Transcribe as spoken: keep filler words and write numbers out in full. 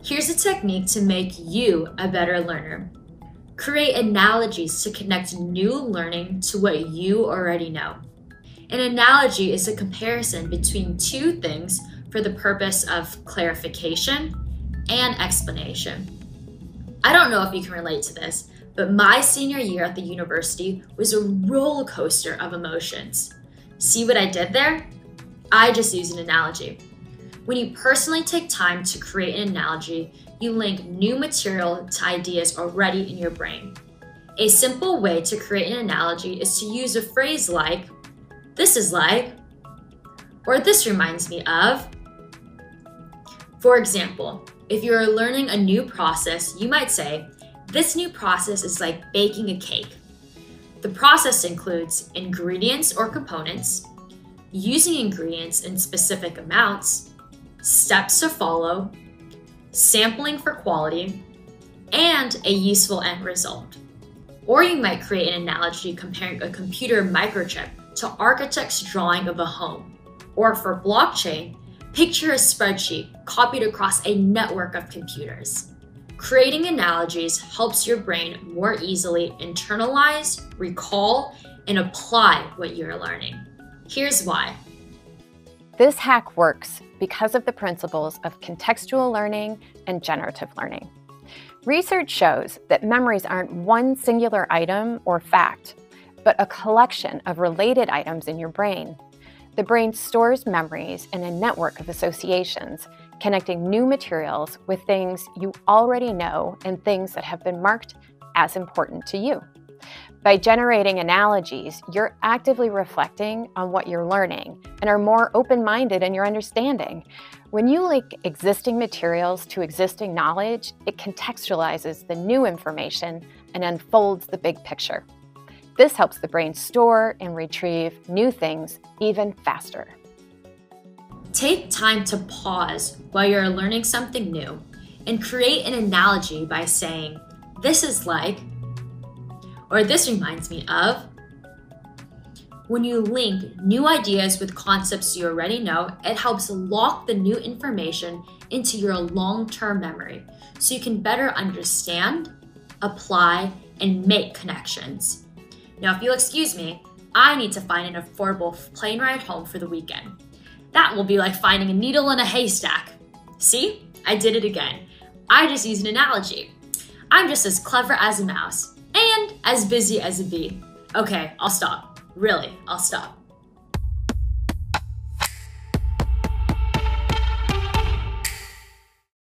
Here's a technique to make you a better learner. Create analogies to connect new learning to what you already know. An analogy is a comparison between two things for the purpose of clarification and explanation. I don't know if you can relate to this, but my senior year at the university was a roller coaster of emotions. See what I did there? I just used an analogy. When you personally take time to create an analogy, you link new material to ideas already in your brain. A simple way to create an analogy is to use a phrase like, "This is like," or "This reminds me of." For example, if you are learning a new process, you might say, "This new process is like baking a cake." The process includes ingredients or components, using ingredients in specific amounts, steps to follow, sampling for quality, and a useful end result. Or you might create an analogy comparing a computer microchip to architect's drawing of a home. Or for blockchain, picture a spreadsheet copied across a network of computers. Creating analogies helps your brain more easily internalize, recall, and apply what you're learning. Here's why. This hack works because of the principles of contextual learning and generative learning. Research shows that memories aren't one singular item or fact, but a collection of related items in your brain. The brain stores memories in a network of associations, connecting new materials with things you already know and things that have been marked as important to you. By generating analogies, you're actively reflecting on what you're learning and are more open-minded in your understanding. When you link existing materials to existing knowledge, it contextualizes the new information and unfolds the big picture. This helps the brain store and retrieve new things even faster. Take time to pause while you're learning something new and create an analogy by saying, "This is like," or "This reminds me of." When you link new ideas with concepts you already know, it helps lock the new information into your long-term memory so you can better understand, apply, and make connections. Now, if you'll excuse me, I need to find an affordable plane ride home for the weekend. That will be like finding a needle in a haystack. See, I did it again. I just used an analogy. I'm just as clever as a mouse and as busy as a bee. Okay, I'll stop. Really, I'll stop.